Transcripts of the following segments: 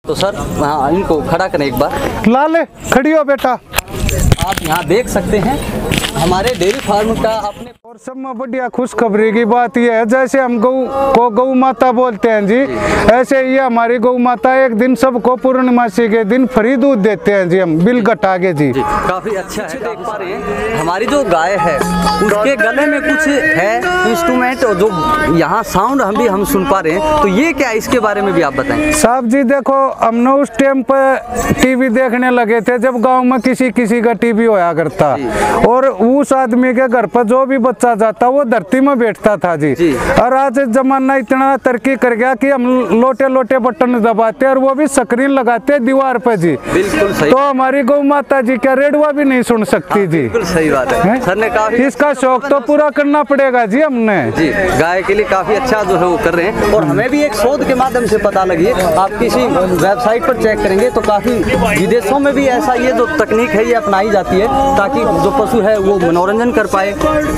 तो सर हाँ, इनको खड़ा करें एक बार। लाले खड़ी हो बेटा। आप यहाँ देख सकते हैं हमारे डेयरी फार्म का अपने। और सब में बढ़िया खुशखबरी की बात यह है, जैसे हम गौ को गौ माता बोलते हैं जी, ऐसे ही हमारी गौ माता एक दिन सबको पूर्णमासी के दिन फ्री दूध देते हैं जी, हम बिल घटा के जी। काफी अच्छा है। देख पा रहे हैं हमारी जो गाय है उसके गले में कुछ है इंस्ट्रूमेंट, और जो यहाँ साउंड हम सुन पा रहे हैं, तो ये क्या है, इसके बारे में भी आप बताएं। साहब जी देखो, हमने उस टाइम पर टीवी देखने लगे थे जब गांव में किसी का टीवी होया करता, और उस आदमी के घर पर जो भी बच्चा जाता वो धरती में बैठता था जी। और आज जमाना इतना तरक्की कर गया कि हम लोटे लोटे बटन दबाते और वो भी स्क्रीन लगाते दीवार पे जी। बिल्कुल सही। तो हमारी गौ माता जी क्या रेडियो भी नहीं सुन सकती जी। बिल्कुल सही बात है सर ने काफी इसका शौक तो पूरा करना पड़ेगा जी हमने जी। गाय के लिए काफी अच्छा जो है वो कर रहे हैं, और हमें भी एक शोध के माध्यम से पता लगी है। आप किसी वेबसाइट पर चेक करेंगे तो काफी विदेशों में भी ऐसा ये जो तकनीक है ये अपनाई जाती है, ताकि जो पशु है वो मनोरंजन कर पाए,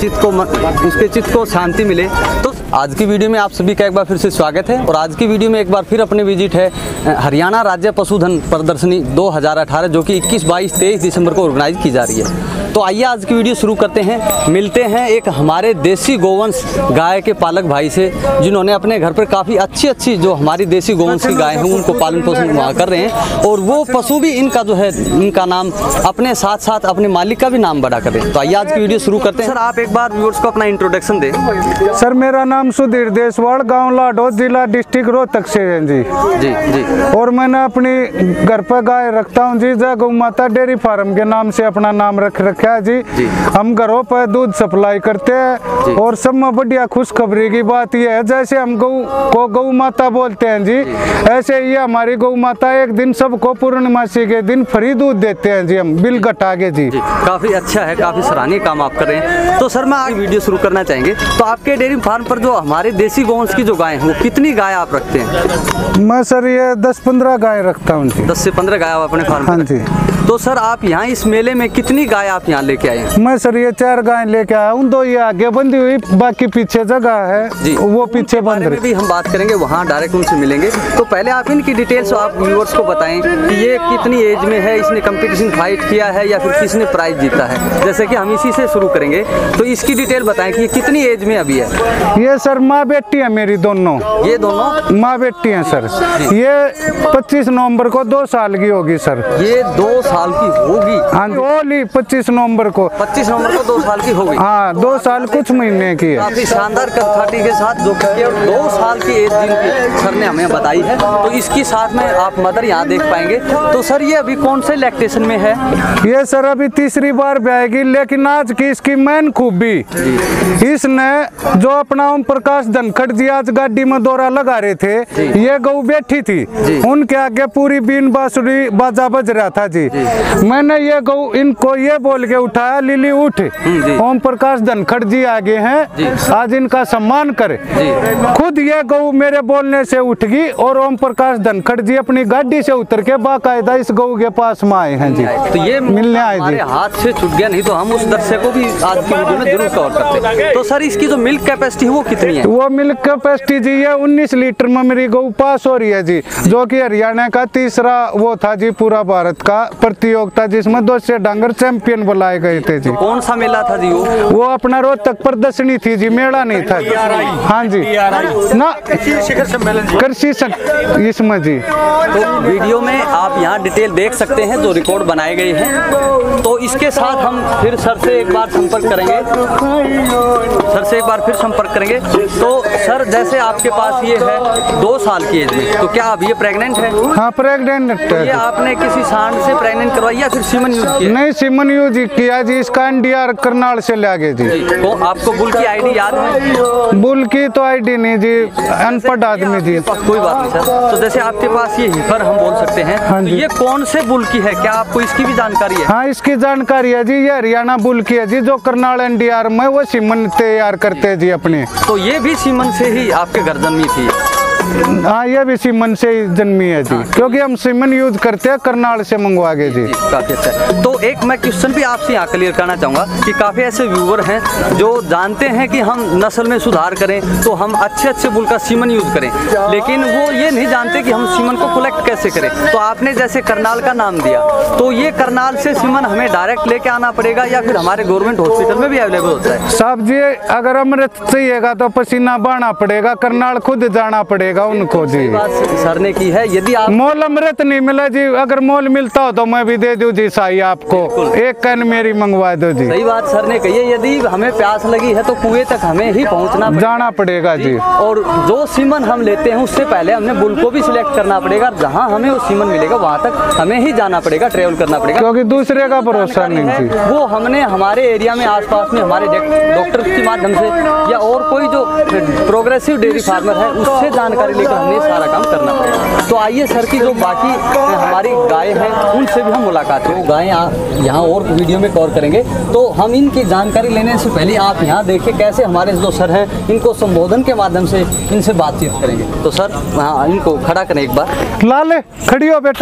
उसके चित्त को शांति मिले। तो आज की वीडियो में आप सभी का एक बार फिर से स्वागत है, और आज की वीडियो में एक बार फिर अपने विजिट है हरियाणा राज्य पशुधन प्रदर्शनी 2018 जो कि 21, 22, 23 दिसंबर को ऑर्गेनाइज की जा रही है। तो आइए आज की वीडियो शुरू करते हैं। मिलते हैं एक हमारे देसी गोवंश गाय के पालक भाई से, जिन्होंने अपने घर पर काफ़ी अच्छी जो हमारी देसी गोवंश की गाय हैं उनको पालन पोषण वहाँ कर रहे हैं, और वो पशु भी इनका जो है इनका नाम अपने साथ साथ अपने मालिक का भी नाम बड़ा करें। तो आइए आज की वीडियो शुरू करते हैं। सर आप एक बार व्यूअर्स को अपना इंट्रोडक्शन दें। सर मेरा नाम सुधीर देसवाड़, गाँव लाडो, जिला डिस्ट्रिक्ट रोहतक से है जी। जी जी। और मैंने अपनी घर पर गाय रखता हूँ जी, जय गौ माता डेयरी फार्म के नाम से अपना नाम रखा है जी। हम घरों पर दूध सप्लाई करते हैं, और सब में बढ़िया खुशखबरी की बात यह है, जैसे हम गौ को गौ माता बोलते हैं जी, ऐसे ही हमारी गौ माता एक दिन सबको पूर्णमासी के दिन फ्री दूध देते हैं जी, हम बिल घटा के जी। काफी अच्छा है, काफी सराहनीय काम आप कर रहे हैं। तो सर मैं आज वीडियो शुरू करना चाहेंगे, तो आपके डेयरी फार्म पर जो हमारे देसी गोवंश की जो गाय है वो कितनी गाय आप रखते हैं? मैं सर ये 10-15 गाय रखता हूँ जी। 10 से 15 गाय आप अपने फार्म? हाँ जी। तो सर आप यहाँ इस मेले में कितनी गाय आप यहाँ लेके आए हैं? मैं सर ये 4 गाय लेके आया हूँ, 2 ये आगे बंधी हुई, बाकी पीछे जगह है जी, वो पीछे बंद रही। भी हम बात करेंगे, वहाँ डायरेक्ट उनसे मिलेंगे। तो पहले आप इनकी डिटेल्स आप व्यूअर्स को बताएं कि ये कितनी एज में है, इसने कंपटीशन फाइट किया है या फिर किसने प्राइज जीता है, जैसे कि हम इसी से शुरू करेंगे। तो इसकी डिटेल बताएं कि ये कितनी एज में अभी है? ये सर माँ बेटी है मेरी दोनों। ये दोनों माँ बेटी हैं सर। ये 25 नवंबर को 2 साल की होगी सर। ये 2 साल की होगी? हाँ होली 25 नवंबर को। 25 नवंबर को 2 साल की होगी? हाँ 2 साल कुछ महीने की है। काफी शानदार कदकाठी के साथ जो कि 2 साल की एज जिनकी सर ने हमें बताई है। तो इसकी साथ में आप मदर यहाँ देख पाएंगे। तो सर ये अभी कौन से लैक्टेशन में है? ये सर अभी तीसरी बार ब्याएगी, लेकिन आज की इसकी मेन खूबी, इसने जो अपना ओम प्रकाश धनखड़ जी आज गाड़ी में दौरा लगा रहे थे, ये गौ बैठी थी, उनके आगे पूरी बीन बांसुरी बाजा बज रहा था जी। मैंने ये गौ इनको ये बोल के उठाया, लिली उठ, ओम प्रकाश धनखड़ जी आगे हैं, आज इनका सम्मान करे। खुद ये गौ मेरे बोलने से उठ गई, और ओम प्रकाश धनखड़ जी अपनी गाड़ी से उतर के बाकायदा इस गौ के पास में आए हैं जी। तो ये मिलने आए जी। हाथ से छूट गया, नहीं तो हम उस दर्शक को भी आज की वीडियो में जरूर कवर करते। तो सर इसकी जो मिल्क कैपेसिटी है वो कितनी है? वो मिल्क कैपेसिटी जी ये 19 लीटर में मेरी गौ पास हो रही है जी, जो कि हरियाणा का तीसरा वो था जी पूरा भारत का प्रतियोगिता, जिसमें 2 से डांगर चैंपियन बुलाए गए थे जी। तो कौन सा मेला था जी वो अपना रोहतक प्रदर्शनी थी जी, मेला नहीं था जी। हाँ जी ना, कृषि इसमें जी। तो वीडियो में आप यहाँ डिटेल देख सकते हैं जो रिकॉर्ड बनाए गए हैं। तो इसके साथ हम फिर सर से एक बार संपर्क करेंगे। तो सर जैसे आपके पास ये है 2 साल की एज में, तो क्या अब ये प्रेग्नेंट है? हाँ प्रेग्नेंट है। ये आपने किसी सांड से प्रेग्नेंट करवाई या फिर सीमन यूज किया? नहीं सीमन यूज किया जी, इसका NDR करनाल से ले गए जी। तो आपको बुल की आईडी याद है? बुल की तो आईडी नहीं जी, अनपढ़ आदमी जी। कोई बात नहीं सर। तो जैसे आपके पास ये हिफर हम बोल सकते हैं, हाँ तो ये कौन से बुल की है, क्या आपको इसकी भी जानकारी है? हाँ इसकी जानकारी है जी, ये हरियाणा बुल की है जी, जो करनाल NDR में वो सीमन तैयार करते हैं जी अपने। तो ये भी सीमन से ही आपके घर जन्मी थी? हाँ, ये भी सीमन से ही जन्मी है जी। क्योंकि हम सीमन यूज करते हैं, करनाल से मंगवा के जी। काफी अच्छा है। तो एक मैं क्वेश्चन भी आपसे यहाँ क्लियर करना चाहूँगा कि काफ़ी ऐसे व्यूअर हैं जो जानते हैं कि हम नस्ल में सुधार करें तो हम अच्छे बुल का सीमन यूज़ करें, लेकिन वो ये नहीं जानते कि हम सीमन को कलेक्ट कैसे करें। तो आपने जैसे करनाल का नाम दिया, तो ये करनाल से सीमन हमें डायरेक्ट लेके आना पड़ेगा या फिर हमारे गवर्नमेंट हॉस्पिटल में भी अवेलेबल होता है? साहब जी, अगर अमृत चाहिएगा तो पसीना बहाना पड़ेगा, करनाल खुद जाना पड़ेगा उनको जी। बात सर ने की है। यदि आप मोल अमृत नहीं मिला जी, अगर मोल मिलता हो तो मैं भी दे दूं जी शाही आपको, एक कैन मेरी मंगवा दो जी। सही बात सर ने कही है। यदि हमें प्यास लगी है तो कुएं तक हमें ही पहुंचना जाना पड़ेगा जी। और जो सीमन हम लेते हैं उससे पहले हमने बुल को भी सिलेक्ट करना पड़ेगा। जहां हमें वो सीमन मिलेगा वहां तक हमें ही जाना पड़ेगा, ट्रेवल करना पड़ेगा, क्योंकि दूसरे का भरोसा नहीं जी। वो हमने हमारे एरिया में आसपास में हमारे डॉक्टर के माध्यम से या और कोई जो प्रोग्रेसिव डेयरी फार्मर है उससे जानकारी लेकर हमने सारा काम करना पड़ेगा। तो आइए सर की जो बाकी हमारी गाय हैं उनसे भी हम मुलाकात करें। गायें यहाँ और वीडियो में कवर करेंगे, तो हम इनकी जानकारी लेने से पहले आप यहाँ देखिए कैसे हमारे जो सर हैं इनको संबोधन के माध्यम से इनसे बातचीत करेंगे। तो सर हाँ, इनको खड़ा करें एक बार। लाले खड़ी हो बेटा।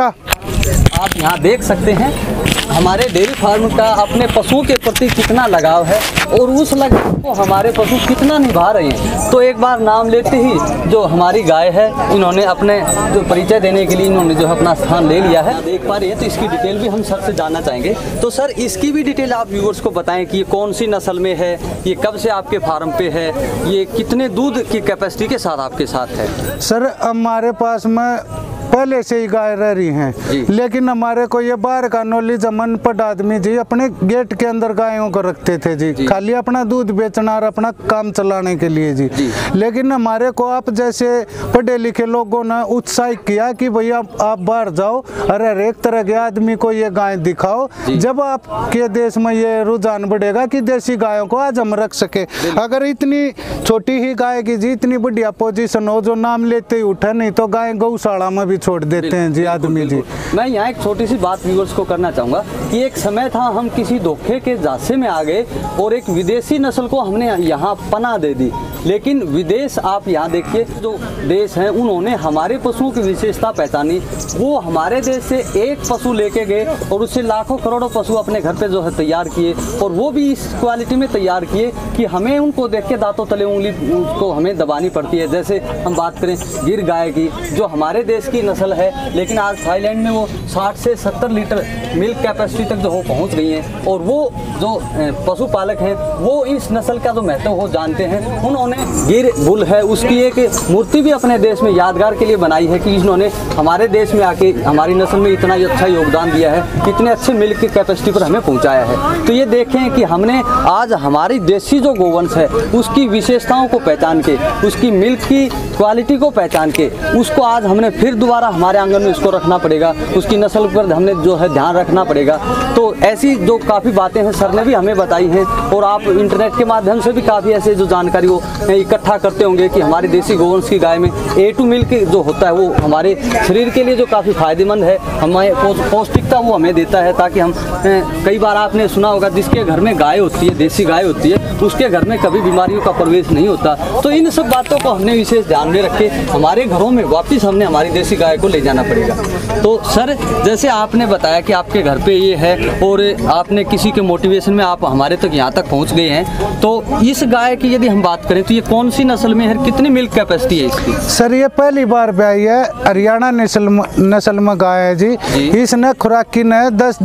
आप यहाँ देख सकते हैं हमारे डेयरी फार्म का अपने पशुओं के प्रति कितना लगाव है और उस लगाव को हमारे पशु कितना निभा रहे हैं। तो एक बार नाम लेते ही जो हमारी गाय है इन्होंने अपने जो परिचय देने के लिए इन्होंने जो अपना स्थान ले लिया है, देख पा रही है। तो इसकी डिटेल भी हम सर से जानना चाहेंगे। तो सर इसकी भी डिटेल आप व्यूअर्स को बताएं कि ये कौन सी नस्ल में है, ये कब से आपके फार्म पे है, ये कितने दूध की कैपेसिटी के साथ आपके साथ है? सर हमारे पास में पहले से ही गाय रह रही हैं, लेकिन हमारे को ये बाहर का नॉलेज अनपढ़ आदमी जी अपने गेट के अंदर गायों को रखते थे जी, खाली अपना दूध बेचना और अपना काम चलाने के लिए जी। लेकिन हमारे को आप जैसे पढ़े लिखे लोगों ने उत्साहित किया कि भैया आप बाहर जाओ और हर एक तरह के आदमी को ये गाय दिखाओ। जब आपके देश में ये रुझान बढ़ेगा कि देसी गायों को आज हम रख सके। अगर इतनी छोटी ही गाय की जी इतनी बढ़िया पोजीशन हो जो नाम लेते ही उठे, नहीं तो गाय गौशाला में भी छोड़ देते हैं जी आदमी जी। मैं यहाँ एक छोटी सी बात व्यूअर्स को करना चाहूँगा कि एक समय था हम किसी धोखे के झांसे में आ गए और एक विदेशी नस्ल को हमने यहाँ पनाह दे दी। लेकिन विदेश आप यहाँ देखिए जो देश हैं उन्होंने हमारे पशुओं की विशेषता पहचानी। वो हमारे देश से एक पशु लेके गए और उससे लाखों करोड़ों पशु अपने घर पे जो है तैयार किए, और वो भी इस क्वालिटी में तैयार किए कि हमें उनको देख के दांतों तले उंगली को हमें दबानी पड़ती है। जैसे हम बात करें गिर गाय की जो हमारे देश की नस्ल है, लेकिन आज थाईलैंड में वो 60 से 70 लीटर मिल्क कैपेसिटी तक जो हो पहुँच गई हैं। और वो जो पशुपालक हैं वो इस नस्ल का जो महत्व वो जानते हैं। उन्होंने गिर बुल है उसकी एक मूर्ति भी अपने देश में यादगार के लिए बनाई है कि इन्होंने हमारे देश में आके हमारी नस्ल में इतना अच्छा योगदान दिया है, कितने अच्छे मिल्क की कैपेसिटी पर हमें पहुंचाया है। तो ये देखें कि हमने आज हमारी देसी जो गोवंश है उसकी विशेषताओं को पहचान के, उसकी मिल्क की क्वालिटी को पहचान के, उसको आज हमने फिर दोबारा हमारे आंगन में उसको रखना पड़ेगा, उसकी नस्ल पर हमने जो है ध्यान रखना पड़ेगा। तो ऐसी जो काफ़ी बातें हैं सर ने भी हमें बताई हैं, और आप इंटरनेट के माध्यम से भी काफ़ी ऐसे जो जानकारी वो इकट्ठा करते होंगे कि हमारी देसी गोवंश की गाय में A2 मिल्क जो होता है वो हमारे शरीर के लिए जो काफ़ी फायदेमंद है, हमें पौष्टिकता वो हमें देता है। ताकि हम कई बार आपने सुना होगा जिसके घर में गाय होती है, देसी गाय होती है, उसके घर में कभी बीमारियों का प्रवेश नहीं होता। तो इन सब बातों को हमने विशेष ध्यान में रख के हमारे घरों में वापस हमने हमारी देसी गाय को ले जाना पड़ेगा। तो सर जैसे आपने बताया कि आपके घर पे ये है और आपने किसी के मोटिवेशन में आप हमारे तक यहाँ तक पहुँच गए हैं, तो इस गाय की यदि हम बात करें तो ये कौन सी नस्ल में है, कितनी मिल्क कैपेसिटी है इसकी? सर ये पहली बार ब्याई है, हरियाणा नस्ल में गाय है जी। इसने खुराकी ने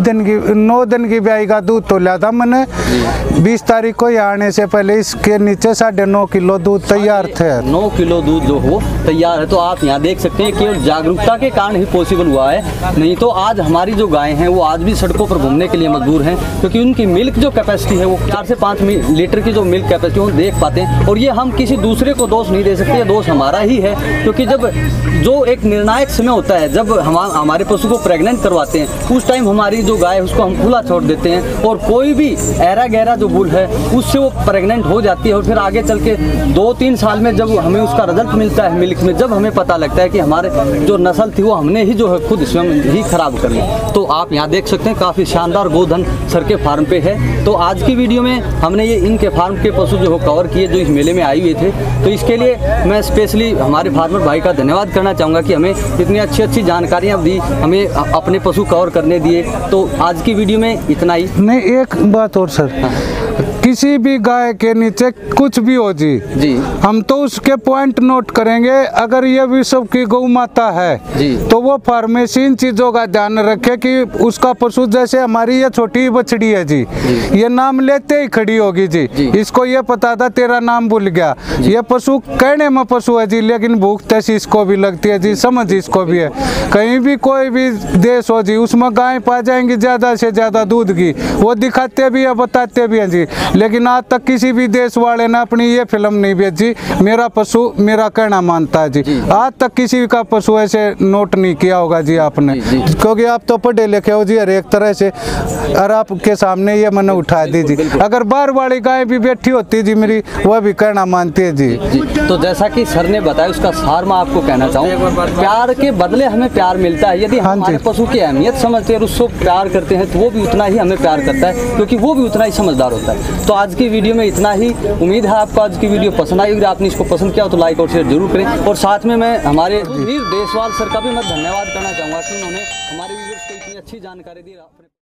9 दिन की ब्याई का दूध तो लिया था मैंने। 20 तारीख को यहाँ आने से पहले इसके नीचे 9.5 किलो दूध तैयार थे। 9 किलो दूध जो हो तैयार है। तो आप यहाँ देख सकते हैं केवल जागरूकता के कारण ही पॉसिबल हुआ है, नहीं तो आज हमारी जो गायें हैं वो आज भी सड़कों पर घूमने के लिए मजबूर हैं, क्योंकि उनकी मिल्क जो कैपेसिटी है वो 4 से 5 लीटर की जो मिल्क कैपेसिटी वो देख पाते हैं। और ये हम किसी दूसरे को दोष नहीं दे सकते, ये दोष हमारा ही है, क्योंकि जब जो एक निर्णायक समय होता है जब हम हमारे पशु को प्रेग्नेंट करवाते हैं उस टाइम हमारी जो गाय है उसको हम खुला छोड़ देते हैं, और कोई भी ऐरा गहरा जो बुल है उससे वो प्रेग्नेंट हो जाती है और फिर आगे चल के 2-3 साल में जब हमें उसका रिजल्ट मिलता है मिल्क में, जब हमें पता लगता है कि हमारे जो नस्ल थी वो हमने ही जो है खुद स्वयं ही खराब कर ली। तो आप यहाँ देख सकते हैं काफ़ी शानदार गोधन सर के फार्म पे है। तो आज की वीडियो में हमने ये इनके फार्म के पशु जो कवर किए जो इस मेले में आए हुए थे। तो इसके लिए मैं स्पेशली हमारे फार्मर भाई का धन्यवाद करना चाहूँगा कि हमें इतनी अच्छी जानकारियाँ दी, हमें अपने पशु कवर करने दिए। तो आज की वीडियो में इतना ही। नहीं, एक बात और सर, किसी भी गाय के नीचे कुछ भी हो जी, हम तो उसके पॉइंट नोट करेंगे। अगर ये विश्व की गौ माता है जी, तो वो फार्मेसी इन चीजों का ध्यान रखे कि उसका पशु, जैसे हमारी ये छोटी बछड़ी है जी, ये नाम लेते ही खड़ी होगी जी। इसको ये पता था तेरा नाम भूल गया। ये पशु कहने में पशु है जी, लेकिन भूख तैसी इसको भी लगती है जी, समझ इसको भी है। कहीं भी कोई भी देश हो जी, उसमें गाय पा जाएंगी ज्यादा से ज्यादा दूध की, वो दिखाते भी है बताते भी हैं जी। लेकिन आज तक किसी भी देश वाले ने अपनी ये फिल्म नहीं भेजी मेरा पशु मेरा कहना मानता है जी। आज तक किसी का पशु ऐसे नोट नहीं किया होगा जी आपने, क्योंकि आप तो पढ़े लिखे हो जी हर एक तरह से, और आपके सामने ये मैंने उठा दी जी। अगर बाहर वाली गाय भी बैठी होती जी मेरी, वह भी कहना मानती है जी। तो जैसा कि सर ने बताया उसका सार मैं आपको कहना चाहूँ, प्यार के बदले हमें प्यार मिलता है। यदि हम हमारे पशु की अहमियत समझते हैं और उसको प्यार करते हैं तो वो भी उतना ही हमें प्यार करता है, क्योंकि वो भी उतना ही समझदार होता है। तो आज की वीडियो में इतना ही। उम्मीद है आपको आज की वीडियो पसंद आई। अगर आपने इसको पसंद किया तो लाइक और शेयर जरूर करें। और साथ में मैं हमारे वीर देशवाल सर का भी मैं धन्यवाद करना चाहूँगा कि उन्होंने हमारे व्यूअर्स को इतनी अच्छी जानकारी दी।